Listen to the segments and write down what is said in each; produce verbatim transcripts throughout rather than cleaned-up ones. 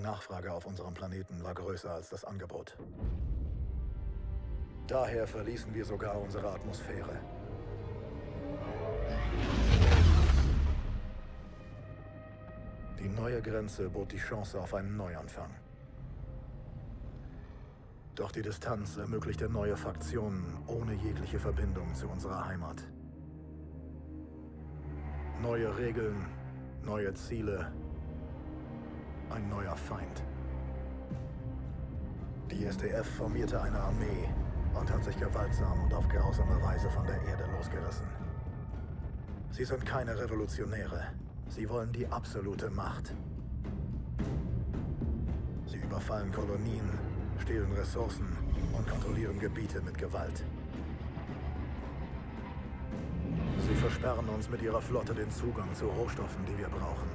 Nachfrage auf unserem Planeten war größer als das Angebot. Daher verließen wir sogar unsere Atmosphäre. Die neue Grenze bot die Chance auf einen Neuanfang. Doch die Distanz ermöglichte neue Faktionen ohne jegliche Verbindung zu unserer Heimat. Neue Regeln, neue Ziele, ein neuer Feind. Die S D F formierte eine Armee und hat sich gewaltsam und auf grausame Weise von der Erde losgerissen. Sie sind keine Revolutionäre. Sie wollen die absolute Macht. Sie überfallen Kolonien, stehlen Ressourcen und kontrollieren Gebiete mit Gewalt. Sie versperren uns mit ihrer Flotte den Zugang zu Rohstoffen, die wir brauchen.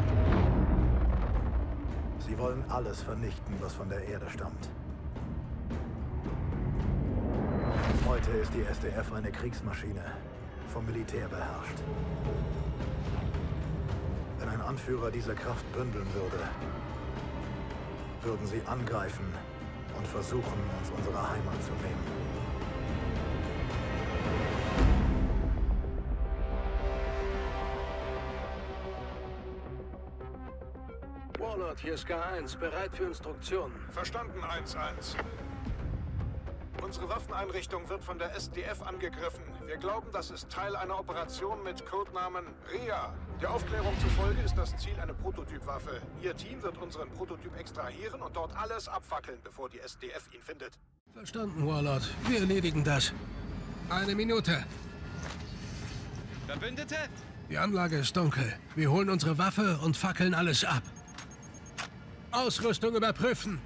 Sie wollen alles vernichten, was von der Erde stammt. Heute ist die S D F eine Kriegsmaschine, vom Militär beherrscht. Wenn ein Anführer diese Kraft bündeln würde, würden sie angreifen und versuchen, uns unsere Heimat zu nehmen. Warlord, hier ist K eins, bereit für Instruktionen. Verstanden, eins eins. Unsere Waffeneinrichtung wird von der S D F angegriffen. Wir glauben, das ist Teil einer Operation mit Codenamen R I A. Der Aufklärung zufolge ist das Ziel eine Prototypwaffe. Ihr Team wird unseren Prototyp extrahieren und dort alles abfackeln, bevor die S D F ihn findet. Verstanden, Warlord. Wir erledigen das. Eine Minute. Verbündete? Die Anlage ist dunkel. Wir holen unsere Waffe und fackeln alles ab. Ausrüstung überprüfen.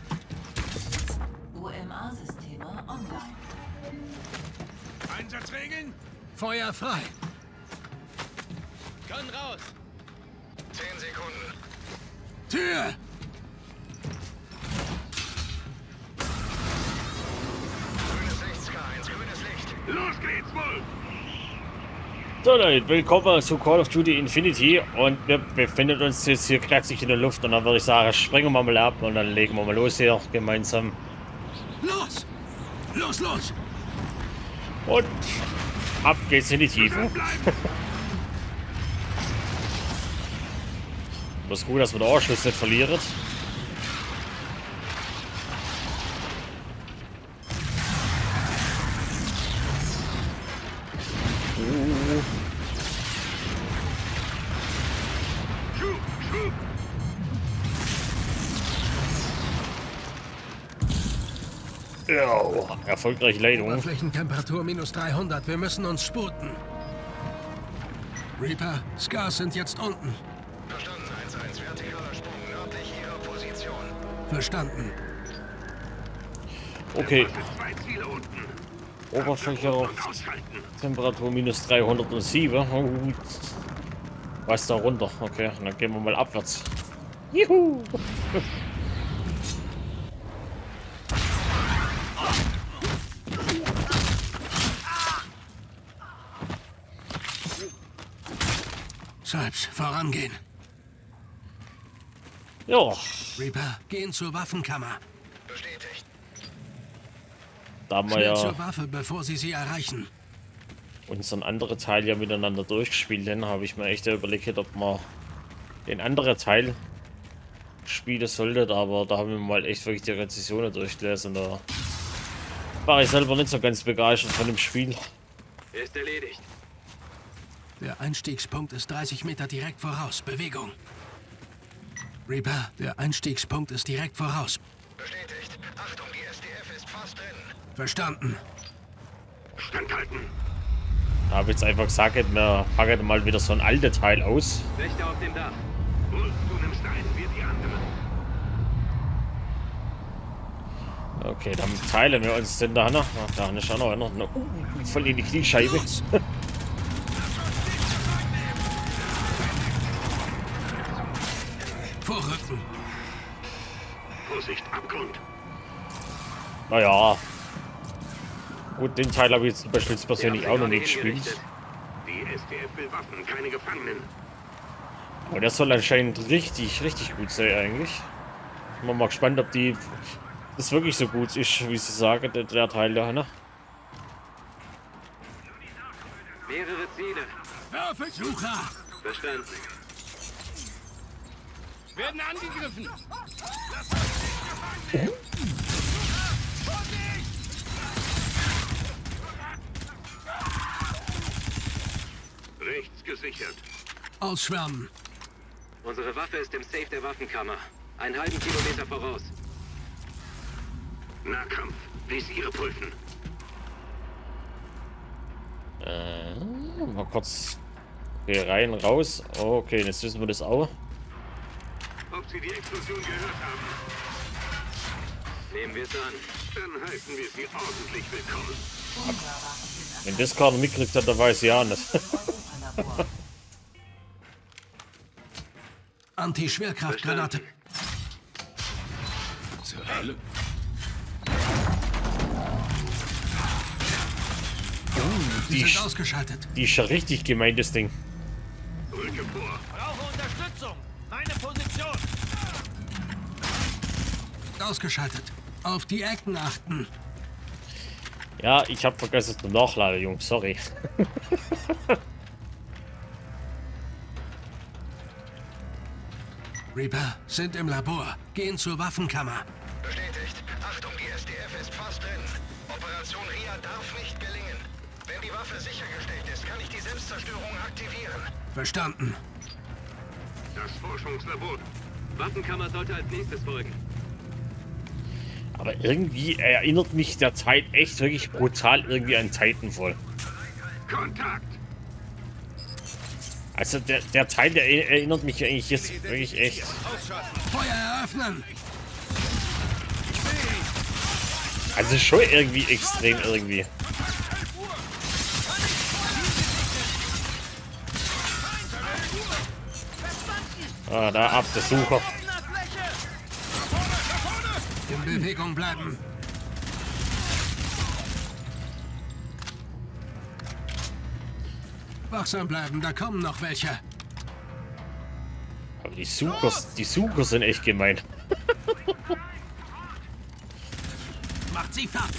O M A-Systeme online. Einsatzregeln? Feuer frei. Kann raus. Zehn Sekunden. Tür! Grünes Licht, K eins, grünes Licht. Los geht's wohl! So Leute, willkommen zu Call of Duty Infinity und wir befinden uns jetzt hier knackig in der Luft und dann würde ich sagen, springen wir mal ab und dann legen wir mal los hier gemeinsam. Los! Los, los! Und ab geht's in die Tiefe. Das ist gut, dass man den Ausschuss nicht verliert. Ja, erfolgreiche Leitung. Oberflächentemperatur minus dreihundert. Wir müssen uns sputen. Reaper, Scars sind jetzt unten. Verstanden, eins eins, vertikaler Sprung nördlich Ihrer Position. Verstanden. Okay. Oberfläche Temperatur minus dreihundertsieben. Oh, was da runter? Okay, dann gehen wir mal abwärts. Juhu! Salbs, vorangehen. Ja. Reaper, gehen zur Waffenkammer. Bestätigt. Da haben wir Schnell ja zur Waffe, bevor sie sie erreichen. unseren anderen Teil ja miteinander durchgespielt haben, habe ich mir echt überlegt, ob man den anderen Teil spielen sollte, aber da haben wir mal echt wirklich die Rezensionen durchgelesen. Da war ich selber nicht so ganz begeistert von dem Spiel. Ist erledigt. Der Einstiegspunkt ist dreißig Meter direkt voraus. Bewegung. Reaper, der Einstiegspunkt ist direkt voraus. Bestätigt. Achtung, die S D F ist fast drin. Verstanden. Standhalten. Da habe ich jetzt einfach gesagt, wir packen mal wieder so ein alter Teil aus. Wächter auf dem Dach. Und du nimmst einen, wir die anderen. Okay, dann teilen wir uns den da noch. Ach, da ist auch noch einer. Uh, voll in die Kniescheibe. Vorrücken. Vorsicht, Abgrund. Naja. Gut, den Teil habe ich jetzt beispielsweise persönlich auch noch nicht gespielt. Die S D F will Waffen, keine Gefangenen. Aber der soll anscheinend richtig, richtig gut sein eigentlich. Bin mal gespannt, ob die das wirklich so gut ist, wie sie sagen, der, der Teil da, ne? Mehrere Ziele. Würfelsucher! Verstanden. Werden angegriffen! Rechts gesichert. Ausschwärmen! Unsere Waffe ist im Safe der Waffenkammer. Einen halben Kilometer voraus. Nahkampf. Visiere prüfen. Äh, mal kurz hier rein, raus. Okay, jetzt wissen wir das auch. Ob Sie die Explosion gehört haben? Nehmen wir es an. Dann heißen wir Sie ordentlich willkommen. Wenn das keiner mitkriegt hat, dann weiß ich ja nicht. Anti-Schwerkraftgranate. Zur Hölle. Die Die, sind sch- ausgeschaltet. die ist ja richtig gemein, das Ding. Rücke vor. Brauche Unterstützung. Meine Position. Ausgeschaltet. Auf die Ecken achten. Ja, ich habe vergessen zum Nachladen, Jungs. Sorry. Reaper sind im Labor. Gehen zur Waffenkammer. Bestätigt. Achtung, die S D F ist fast drin. Operation Ria darf nicht gelingen. Wenn die Waffe sichergestellt ist, kann ich die Selbstzerstörung aktivieren. Verstanden. Das Forschungslabor. Waffenkammer sollte als nächstes folgen. Aber irgendwie erinnert mich der Zeit echt wirklich brutal irgendwie an Titanfall. Kontakt. Also der, der Teil, der erinnert mich eigentlich jetzt wirklich echt. Feuer eröffnen. Also schon irgendwie extrem irgendwie. Ah, da ab, der Sucher. In Bewegung bleiben. Wachsam bleiben, da kommen noch welche. Aber die Sucher, die Sucher sind echt gemein. Macht sie fertig.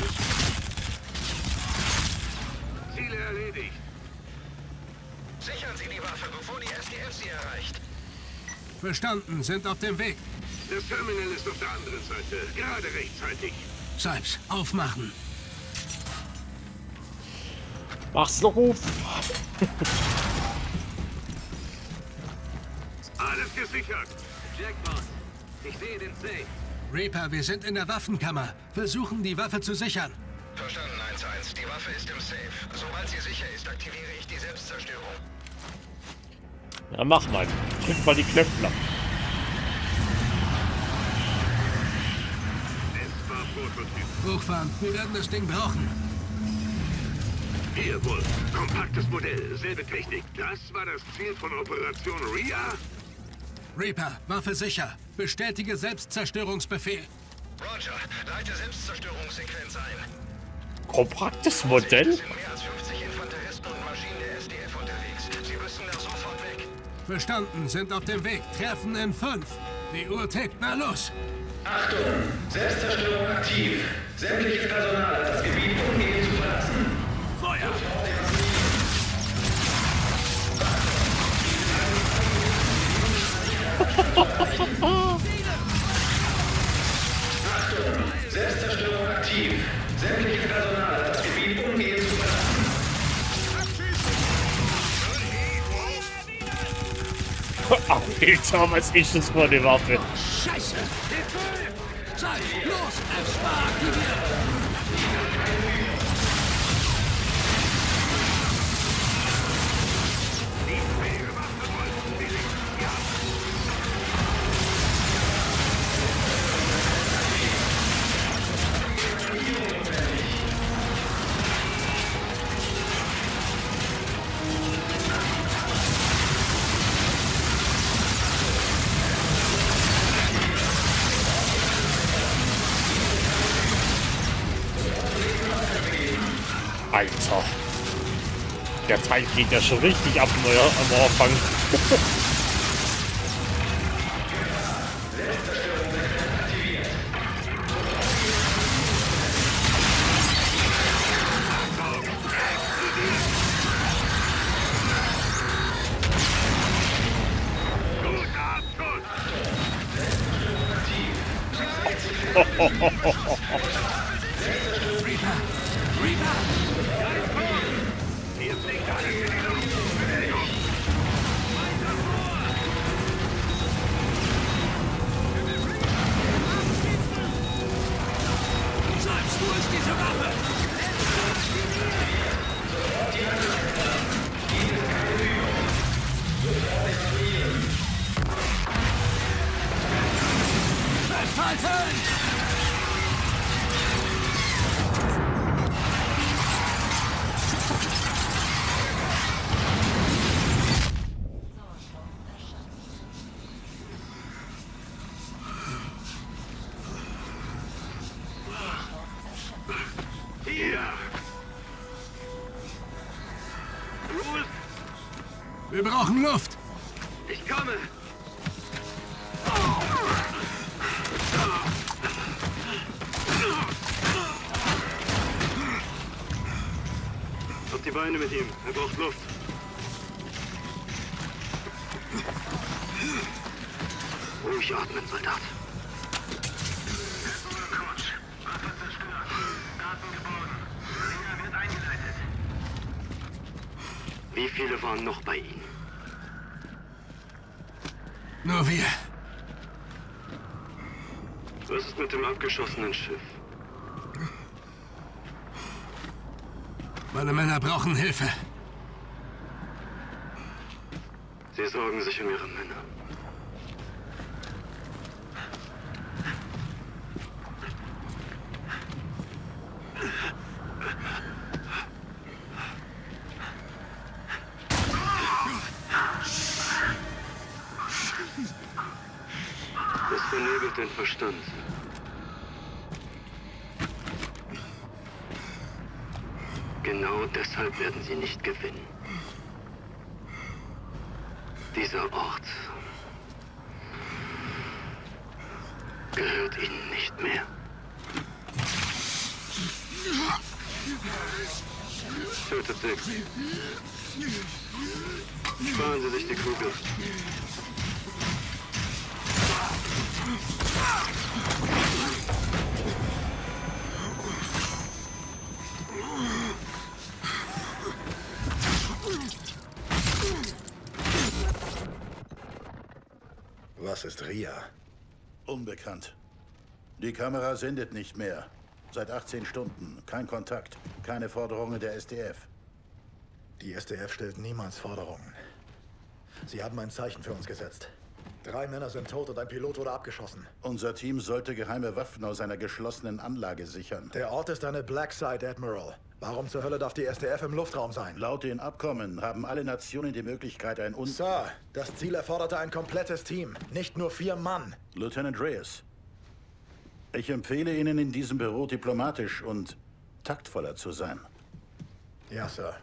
Ziele erledigt. Sichern Sie die Waffe, bevor die S D F sie erreicht. Verstanden, sind auf dem Weg. Das Terminal ist auf der anderen Seite. Gerade rechtzeitig. Sipes, aufmachen. Mach's noch auf. Alles gesichert. Jackpot. Ich sehe den Safe. Reaper, wir sind in der Waffenkammer. Versuchen, die Waffe zu sichern. Verstanden, eins eins. Die Waffe ist im Safe. Sobald sie sicher ist, aktiviere ich die Selbstzerstörung. Ja, mach mal. Drück mal die Knöpfe. Es war Prototyp. Hochfahren, wir werden das Ding brauchen. Hier, Wolf. Kompaktes Modell. Selbe Technik. Das war das Ziel von Operation Ria? Reaper, Waffe sicher. Bestätige Selbstzerstörungsbefehl. Roger, leite Selbstzerstörungssequenz ein. Kompaktes Modell? Es sind mehr als fünfzig Infanteristen und Maschinen der S D F unterwegs. Sie müssen da sofort weg. Verstanden, sind auf dem Weg. Treffen in fünf. Die Uhr tickt, na los. Achtung! Selbstzerstörung aktiv. Sämtliches Personal hat das Gebiet umgehend zu verlassen. Feuer! Achtung! Selbstzerstörung aktiv. Sämtliches Personal hat das Gebiet umgehend zu verlassen. Alter, was ist das für eine Waffe? Scheiße! Zeit, los! Erspar aktiviert! Alter. Der Teil geht ja schon richtig ab am am Anfang. Selbstzerstörung aktiv. Reaper! Reaper! Hier fliegt alles in die Luft. Bewegung. Selbst wo ist diese Waffe? Festhalten! Hier. Ruhl, Wir brauchen Luft! Ich komme! auf die Beine mit ihm. Er braucht Luft. Ruhig atmen, Soldat. Wie viele waren noch bei Ihnen? Nur wir. Was ist mit dem abgeschossenen Schiff? Meine Männer brauchen Hilfe. Sie sorgen sich um Ihre Männer. Das vernebelt den Verstand. Genau deshalb werden Sie nicht gewinnen. Dieser Ort gehört Ihnen nicht mehr. Tötet Six. Sparen Sie sich die Kugel. Was ist Ria? Unbekannt. Die Kamera sendet nicht mehr. Seit achtzehn Stunden. Kein Kontakt. Keine Forderungen der S D F. Die S D F stellt niemals Forderungen. Sie haben ein Zeichen für uns gesetzt. Drei Männer sind tot und ein Pilot wurde abgeschossen. Unser Team sollte geheime Waffen aus einer geschlossenen Anlage sichern. Der Ort ist eine Black Site, Admiral. Warum zur Hölle darf die S D F im Luftraum sein? Laut den Abkommen haben alle Nationen die Möglichkeit, ein Un... Sir, das Ziel erforderte ein komplettes Team, nicht nur vier Mann. Lieutenant Reyes, ich empfehle Ihnen, in diesem Büro diplomatisch und taktvoller zu sein. Ja, Sir.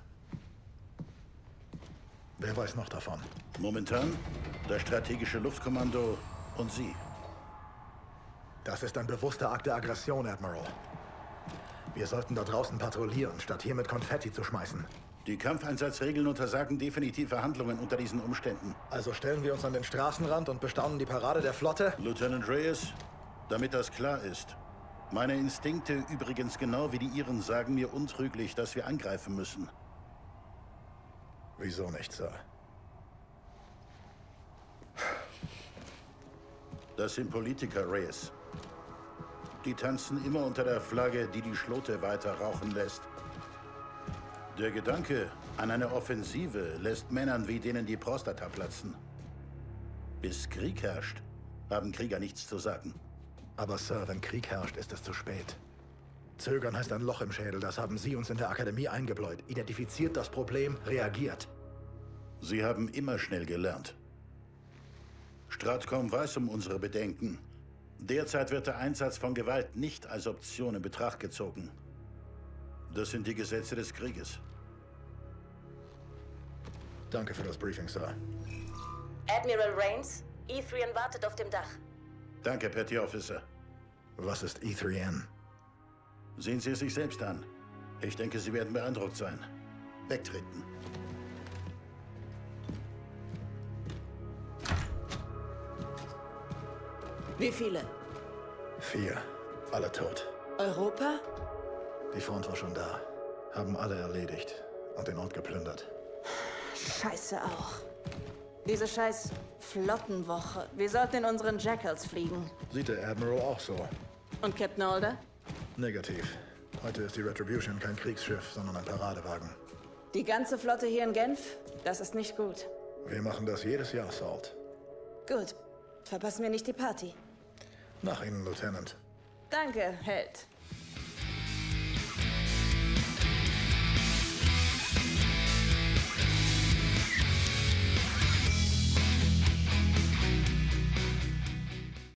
Wer weiß noch davon? Momentan das strategische Luftkommando und Sie. Das ist ein bewusster Akt der Aggression, Admiral. Wir sollten da draußen patrouillieren, statt hier mit Konfetti zu schmeißen. Die Kampfeinsatzregeln untersagen definitiv Verhandlungen unter diesen Umständen. Also stellen wir uns an den Straßenrand und bestaunen die Parade der Flotte? Lieutenant Reyes, damit das klar ist. Meine Instinkte, übrigens genau wie die Ihren, sagen mir untrüglich, dass wir angreifen müssen. Wieso nicht, Sir? Das sind Politiker, Reyes. Die tanzen immer unter der Flagge, die die Schlote weiter rauchen lässt. Der Gedanke an eine Offensive lässt Männern wie denen die Prostata platzen. Bis Krieg herrscht, haben Krieger nichts zu sagen. Aber Sir, wenn Krieg herrscht, ist es zu spät. Zögern heißt ein Loch im Schädel, das haben Sie uns in der Akademie eingebläut. Identifiziert das Problem, reagiert. Sie haben immer schnell gelernt. Stratcom weiß um unsere Bedenken. Derzeit wird der Einsatz von Gewalt nicht als Option in Betracht gezogen. Das sind die Gesetze des Krieges. Danke für das Briefing, Sir. Admiral Rains, E drei N wartet auf dem Dach. Danke, Petty Officer. Was ist E drei N? Sehen Sie es sich selbst an. Ich denke, Sie werden beeindruckt sein. Wegtreten. Wie viele? Vier. Alle tot. Europa? Die Front war schon da. Haben alle erledigt und den Ort geplündert. Scheiße auch. Diese scheiß Flottenwoche. Wir sollten in unseren Jackals fliegen. Sieht der Admiral auch so? Und Captain Alder? Negativ. Heute ist die Retribution kein Kriegsschiff, sondern ein Paradewagen. Die ganze Flotte hier in Genf? Das ist nicht gut. Wir machen das jedes Jahr, Salt. Gut. Verpassen wir nicht die Party. Nach Ihnen, Lieutenant. Danke, Held.